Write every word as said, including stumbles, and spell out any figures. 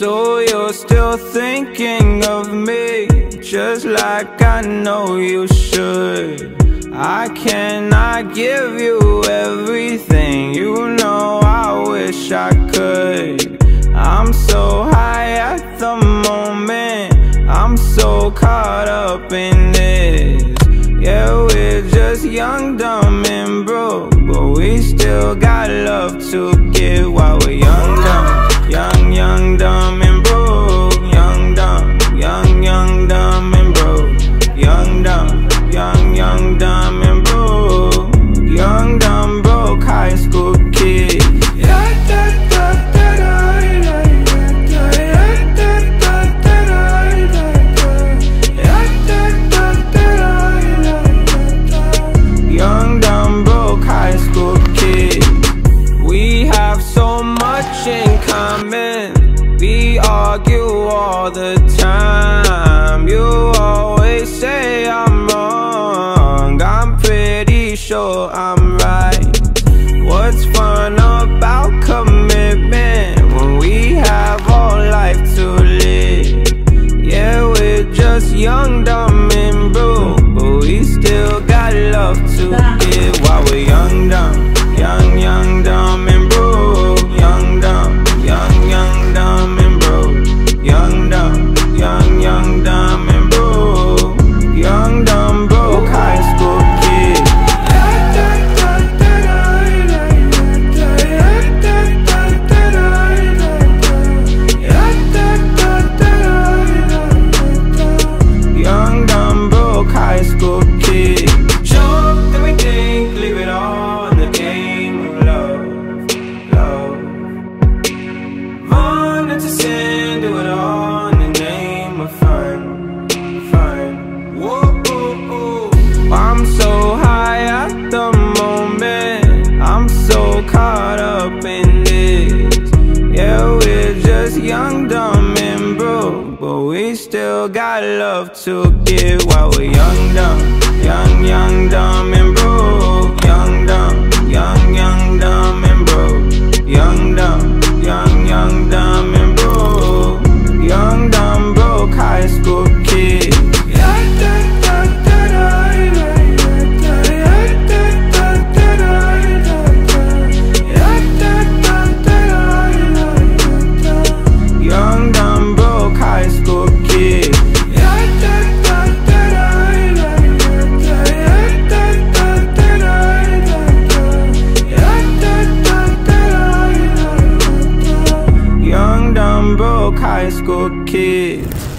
So you're still thinking of me, just like I know you should. I cannot give you everything, you know I wish I could. I'm so high at the moment, I'm so caught up in this. Yeah, we're just young, dumb, and broke, but we still got love to give while we're young, dumb. Young, young, dumb, and broke. Young, dumb, young, young, dumb, and broke. Young, dumb, young, young, dumb, and broke. Young, dumb, broke high school kid. Young, dumb, broke high school kid. We have so much in common, we argue all the time. You always say I'm wrong, I'm pretty sure I'm right. What's fun about commitment when we have all life to live? Yeah, we're just young, dumb, and broke, but we still got love to give while we're young, dumb. Young, young, dumb, and broke. Young, dumb, young, young, dumb, and broke. Young, dumb, young, young, dumb, and broke. Young, dumb, broke high school kid. Young, dumb, broke high school kid. Sure, then we think, leave it all in the game of love, love. Run into sin, do it all in the name of fun, fun. Whoa, oh, oh. I'm so high at the moment, I'm so caught up in this. Yeah, we're just young, dumb, and broke, but we still got love to give while we're young, dumb. Young, young, dumb, and broke. Young, dumb, young, young, dumb, and broke. Young, dumb, young, young, dumb, and broke. Young, dumb, broke high school kid. Young, dumb, broke high school kid. Young, dumb, broke high school kid.